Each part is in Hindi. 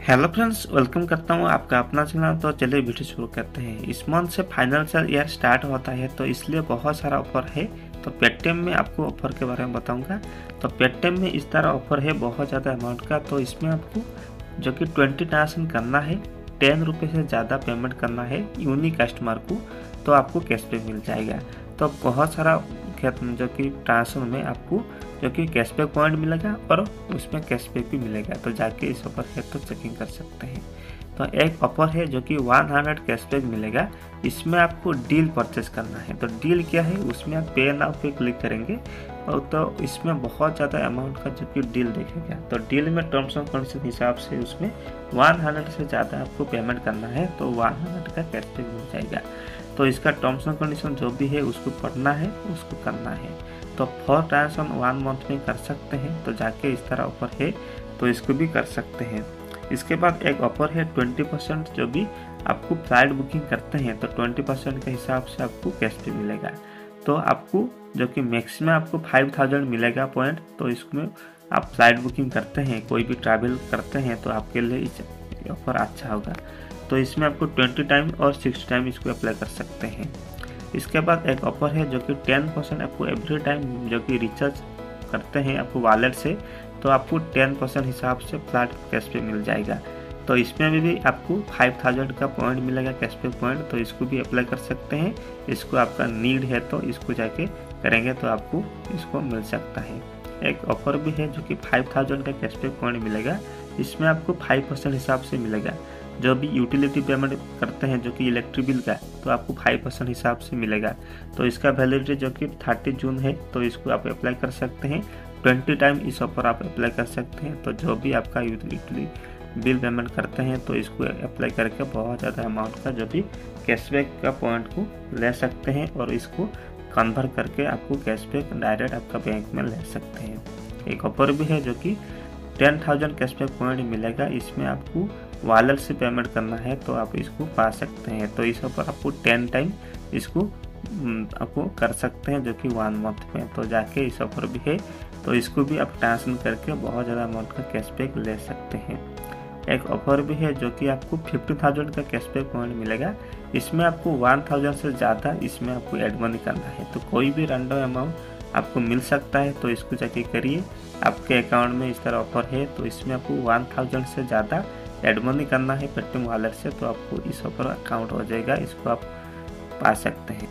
हेलो फ्रेंड्स, वेलकम करता हूँ आपका अपना चैनल। तो चलिए वीडियो शुरू करते हैं। इस मंथ से फाइनेंशियल ईयर स्टार्ट होता है, तो इसलिए बहुत सारा ऑफर है। तो पेटीएम में आपको ऑफर के बारे में बताऊंगा। तो पेटीएम में इस तरह ऑफर है बहुत ज़्यादा अमाउंट का। तो इसमें आपको जो कि 20 ट्रांजेक्शन करना है, 10 रुपये से ज़्यादा पेमेंट करना है यूनिक कस्टमर को, तो आपको कैशबैक मिल जाएगा। तो बहुत सारा जो कि ट्रांजेक्शन में आपको जो कि कैशबैक पॉइंट मिलेगा और उसमें कैशबैक भी मिलेगा। तो जाके इस ऑफर के तो चेकिंग कर सकते हैं। तो एक ऑफर है जो कि 100 कैशबैक मिलेगा। इसमें आपको डील परचेस करना है। तो डील क्या है, उसमें आप पे नाउ पे क्लिक करेंगे और तो इसमें बहुत ज़्यादा अमाउंट का जो कि डील देखेगा। तो डील में टर्म्स एंड कंडीशन हिसाब से उसमें 100 से ज़्यादा आपको पेमेंट करना है तो 100 का कैशबैक मिल जाएगा। तो इसका टर्म्स एंड कंडीशन जो भी है उसको पढ़ना है, उसको करना है। तो 4 ट्रांजेक्शन 1 मंथ में कर सकते हैं। तो जाके इस तरह ऑफर है तो इसको भी कर सकते हैं। इसके बाद एक ऑफर है 20% जो भी आपको फ्लाइट बुकिंग करते हैं तो 20% के हिसाब से आपको कैशबैक मिलेगा। तो आपको जो कि मैक्सिमम आपको 5000 मिलेगा पॉइंट। तो इसमें आप फ्लाइट बुकिंग करते हैं, कोई भी ट्रैवल करते हैं तो आपके लिए इस ऑफर अच्छा होगा। तो इसमें आपको 20 टाइम और 60 टाइम इसको अप्लाई कर सकते हैं। इसके बाद एक ऑफर है जो कि 10% आपको एवरी टाइम जो कि रिचार्ज करते हैं आपको वॉलेट से, तो आपको 10% हिसाब से फ्लैट कैशबैक मिल जाएगा। तो इसमें भी आपको 5000 का पॉइंट मिलेगा कैशबैक पॉइंट। तो इसको भी अप्लाई कर सकते हैं। इसको आपका नीड है तो इसको जाके करेंगे तो आपको इसको मिल सकता है। एक ऑफर भी है जो कि 5000 का कैशबैक पॉइंट मिलेगा। इसमें आपको 5% हिसाब से मिलेगा। जो भी यूटिलिटी पेमेंट करते हैं जो कि इलेक्ट्रिक बिल का, तो आपको 5% हिसाब से मिलेगा। तो इसका वैलिडिटी जो कि 30 जून है। तो इसको आप अप्लाई कर सकते हैं। 20 टाइम इस ऑफर आप अप्लाई कर सकते हैं। तो जो भी आपका यूटिलिटी बिल पेमेंट करते हैं तो इसको अप्लाई करके बहुत ज़्यादा अमाउंट का जो भी कैशबैक का पॉइंट को ले सकते हैं और इसको कन्वर्ट करके आपको कैशबैक डायरेक्ट आपका बैंक में ले सकते हैं। एक ऑफर भी है जो कि 10,000 कैशबैक पॉइंट मिलेगा। इसमें आपको वॉलेट से पेमेंट करना है तो आप इसको पा सकते हैं। तो इस पर आपको 10 टाइम इसको आपको कर सकते हैं जो कि 1 मंथ में। तो जाके इस ऑफर भी है तो इसको भी आप ट्रांसफर करके बहुत ज़्यादा अमाउंट का कैशबैक ले सकते हैं। एक ऑफर भी है जो कि आपको 50,000 का कैशबैक पॉइंट मिलेगा। इसमें आपको 1000 से ज़्यादा इसमें आपको एड मनी करना है। तो कोई भी रैंडम अमाउंट आपको मिल सकता है तो इसको जाके करिए। आपके अकाउंट में इस तरह ऑफर है तो इसमें आपको 1000 से ज़्यादा एड मनी करना है पेटीएम वॉलेट से, तो आपको इस ऑफर अकाउंट हो जाएगा। इसको आप पा सकते हैं।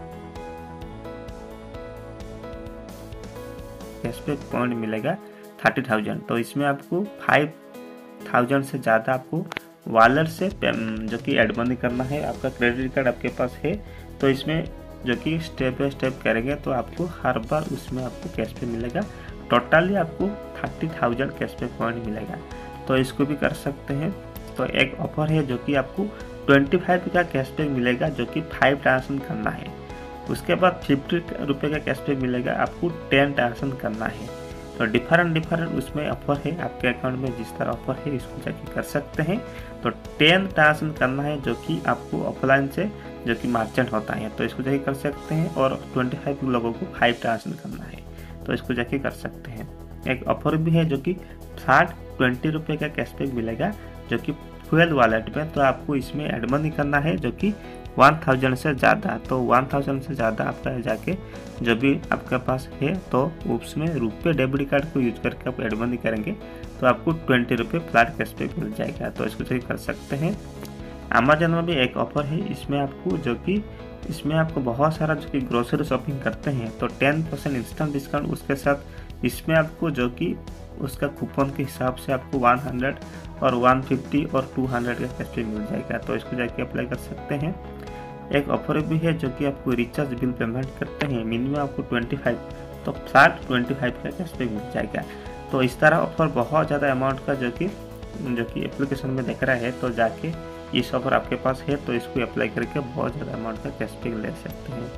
कैशबैक पॉइंट मिलेगा 30,000। तो इसमें आपको 5000 से ज़्यादा आपको वॉलेट से जो कि एड मनी करना है। आपका क्रेडिट कार्ड आपके पास है तो इसमें जो कि स्टेप बाय स्टेप करेंगे तो आपको हर बार उसमें आपको कैशबैक मिलेगा। टोटली आपको 30,000 कैशबैक पॉइंट मिलेगा। तो इसको भी कर सकते हैं। तो एक ऑफर है जो कि आपको 25 का कैशबैक मिलेगा जो कि 5 ट्रांजेक्शन करना है। उसके बाद 50 रुपये का कैशबैक मिलेगा, आपको 10 ट्रांजेक्शन करना है। तो डिफरेंट उसमें ऑफर है। आपके अकाउंट में जिस तरह ऑफर है इसको जाके कर सकते हैं। तो 10 ट्रांजेक्शन करना है जो कि आपको ऑफलाइन से जो कि मर्चेंट होता है तो इसको जाके कर सकते हैं। और 25 लोगों को 5 ट्रांजेक्शन करना है तो इसको जाके कर सकते हैं। एक ऑफर भी है जो कि 20 रुपये का कैशबैक मिलेगा जो कि फ्यूल वॉलेट में। तो आपको इसमें एड मनी करना है जो कि 1000 से ज़्यादा। तो 1000 से ज़्यादा आपका जाके जो भी आपके पास है तो उसमें रुपये डेबिट कार्ड को यूज करके आप एड मनी करेंगे तो आपको 20 रुपये फ्लैट कैशबैक मिल जाएगा। तो इसको चेक कर सकते हैं। अमेजन में भी एक ऑफर है। इसमें आपको जो कि इसमें आपको बहुत सारा जो कि ग्रोसरी शॉपिंग करते हैं तो 10% इंस्टेंट डिस्काउंट उसके साथ इसमें आपको जो कि उसका कूपन के हिसाब से आपको 100 और 150 और 200 का कैशबैक मिल जाएगा। तो इसको जाके अप्लाई कर सकते हैं। एक ऑफर भी है जो कि आपको रिचार्ज बिल पेमेंट करते हैं मिनिमम आपको 25 तो फ्लैट 25 का कैशबैक मिल जाएगा। तो इस तरह ऑफर बहुत ज़्यादा अमाउंट का जो कि एप्लीकेशन में दिख रहा है। तो जाके इस ऑफर आपके पास है तो इसको अप्लाई करके बहुत ज़्यादा अमाउंट का कैशबैक ले सकते हैं।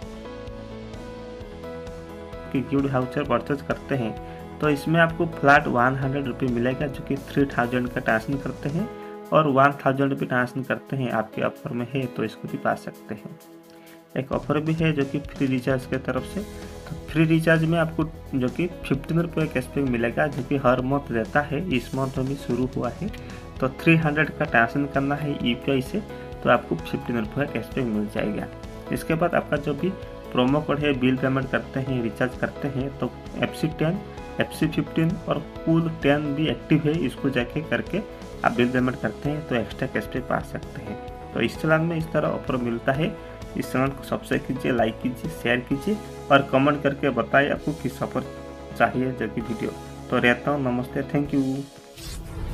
कि गिफ्ट वाउचर परचेज करते हैं तो इसमें आपको फ्लैट 100 रुपये मिलेगा जो कि 3000 का ट्रांजेक्शन करते हैं और 1000 रुपये ट्रांजेक्शन करते हैं आपके ऑफर में है तो इसको भी पा सकते हैं। एक ऑफर भी है जो कि फ्री रिचार्ज की तरफ से। तो फ्री रिचार्ज में आपको जो कि 15 रुपये कैशबैक मिलेगा जो कि हर मंथ देता है। इस मंथ में भी शुरू हुआ है तो 300 का ट्रांजेक्शन करना है UPI से, तो आपको 15 रुपये का कैशबैक मिल जाएगा। इसके बाद आपका जो भी प्रोमो कोड है, बिल पेमेंट करते हैं, रिचार्ज करते हैं, तो FC10, FC15 और कूल 10 भी एक्टिव है। इसको जाके करके आप बिल पेमेंट करते हैं तो एक्स्ट्रा कैशबैक पा सकते हैं। तो इस चलान में इस तरह ऑफर मिलता है। इस चैनल को सब्सक्राइब कीजिए, लाइक कीजिए, शेयर कीजिए और कमेंट करके बताइए आपको किस ऑफर चाहिए जो कि वीडियो। तो रहता हूँ, नमस्ते, थैंक यू।